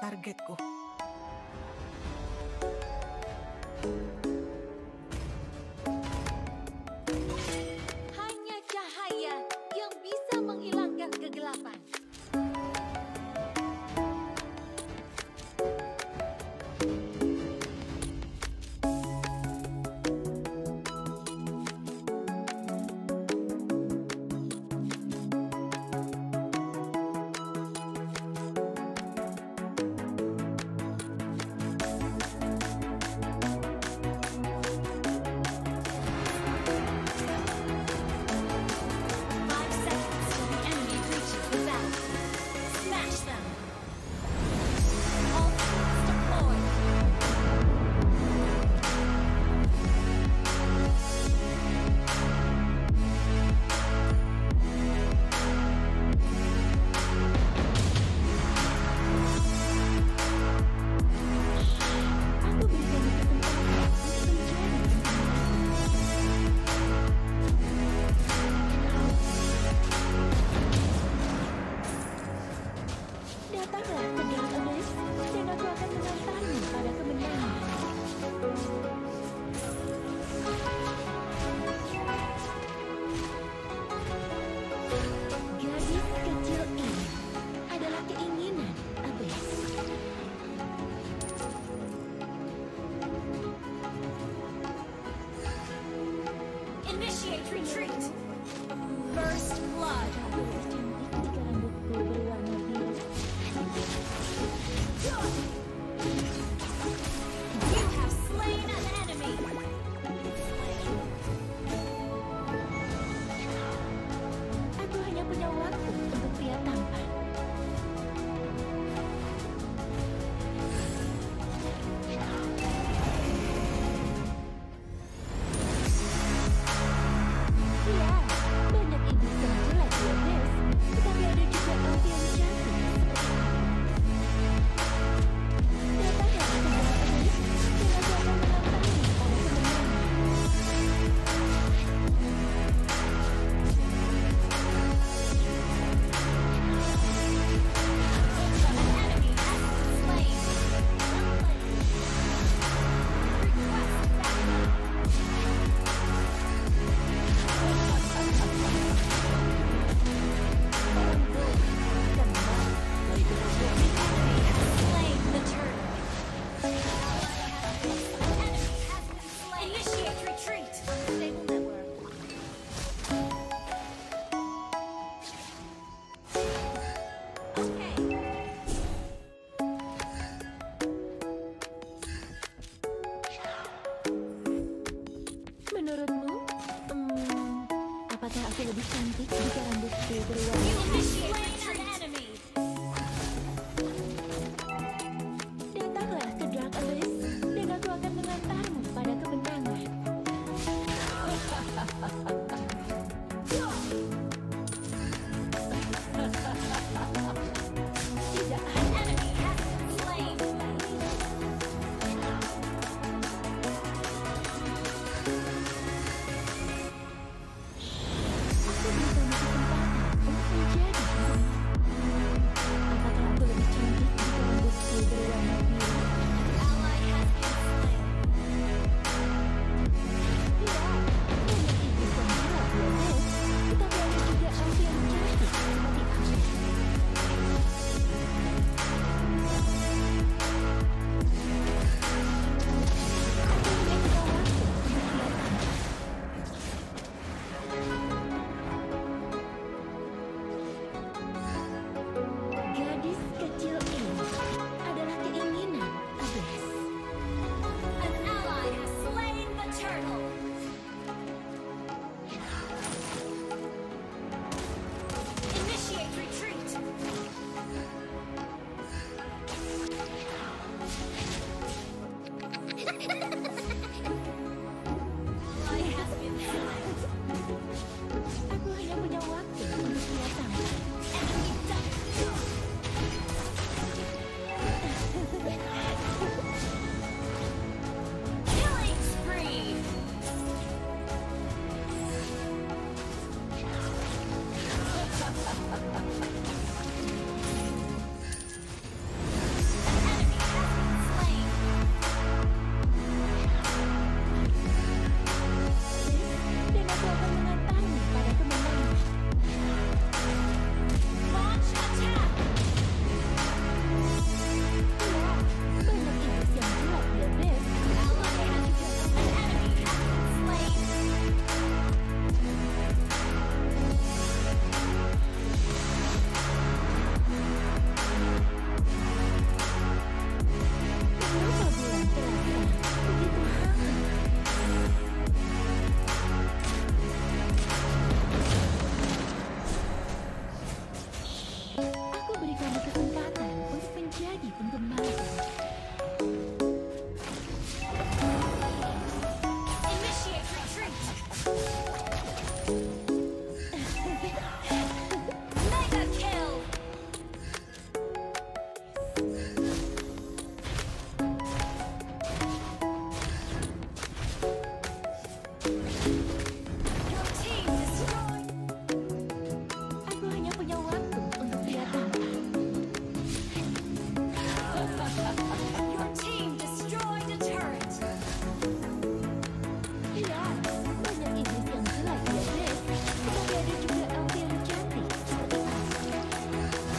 targetku. Hanya cahaya yang bisa menghilangkan kegelapan. Initiate retreat. First blood. You have slain an enemy. Aku hanya punya waktu untuk pria tampan. Iya, banyak iblis yang jelek ya, Des. Tetapi ada juga elf yang cantik seperti kamu. Datanglah ke dalam ini, dan aku akan menantangmu pada kemenangan. Enemy has been slain. Request backup. Slain the turtle. Enemy has been slain. Initiate retreat. Unstable network. Okay. Menurutmu, apakah aku lebih cantik jika rambutku berwarna You have biru? slain an enemy. Datanglah ke Dark Abyss, dan aku akan mengantarmu pada kemenangan. Tidak An enemy has been slain. aku berikan kesempatan untuk menjadi dirimu. Apakah aku lebih cantik jika rambutku berwarna biru? Ally has been slain. Iya, banyak iblis yang Mega kill. Your team destroyed. Aku hanya punya waktu untuk lihat tampan. Your team destroyed a turret. Iya, banyak iblis yang jelek ya, Grace. Tetapi ada juga elf yang cantik seperti aku.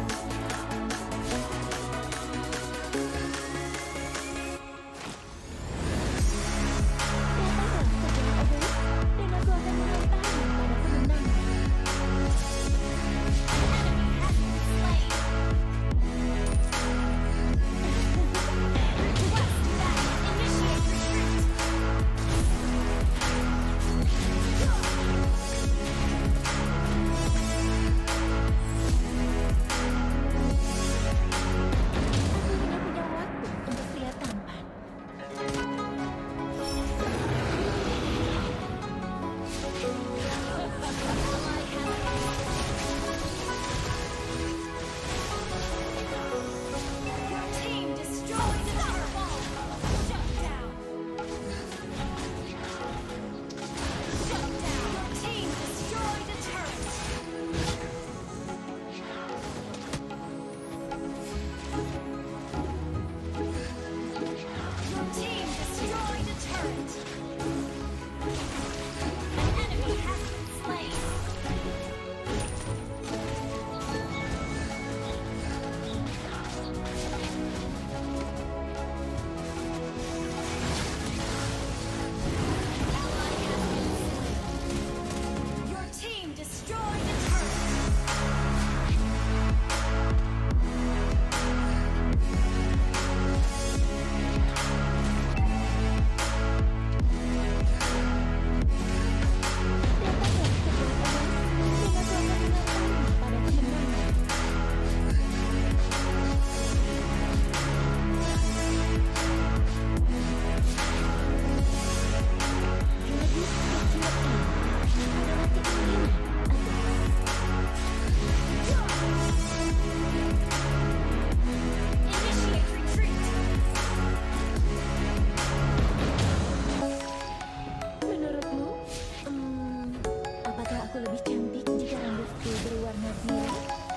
Datanglah segera, Obelisk, dan aku akan mengantarmu pada kemenangan. Enemy has been slain. Request that initiate retreat. Aku hanya punya waktu untuk lihat tampan. Ally Your team destroyed the turret. Shut down. Shut down. Your team destroyed a turret. Your team destroyed a turret. An enemy has been slain. Ally has been slain. Your team destroyed a turret. Datanglah segera, Obelisk, dan aku akan mengantarmu pada kemenangan. Gadis kecil ini adalah keinginan Initiate retreat. Menurutmu, apakah aku lebih cantik jika rambutku berwarna biru?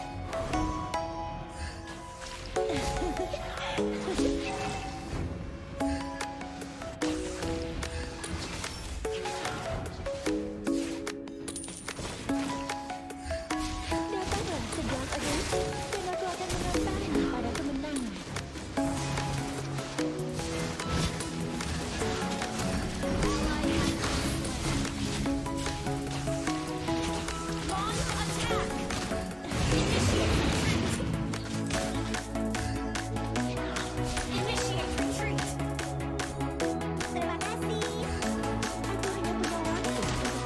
Datanglah segera, Obelisk, dan aku akan mengantarmu pada kemenangan. Launch attack. Initiate retreat. Initiate retreat. Terima kasih. Aku hanya punya waktu.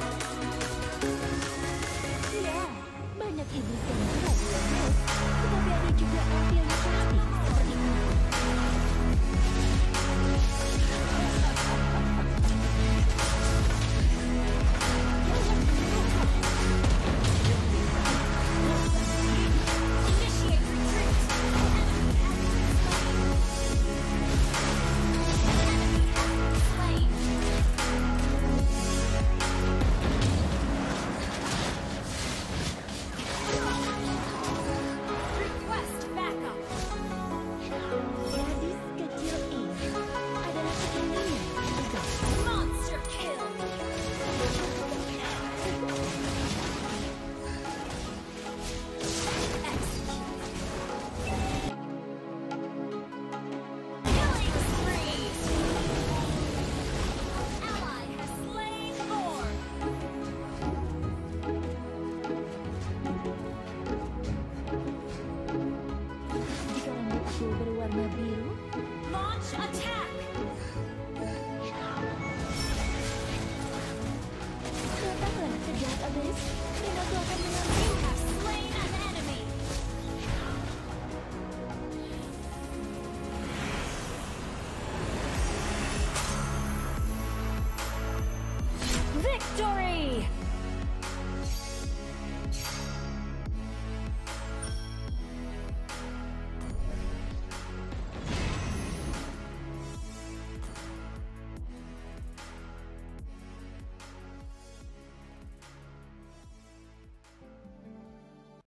Ya, banyak iblis yang jelek ya, Grace. Tetapi ada juga elf yang cantik seperti aku. Initiate retreat. Enemy has been slain. Request backup. Gadis kecil ini adalah keinginan juga. Monster kill. Killing spree. Ally has slain Thor. Jika rambutku berwarna biru, Launch attack. datanglah segera, Obelisk,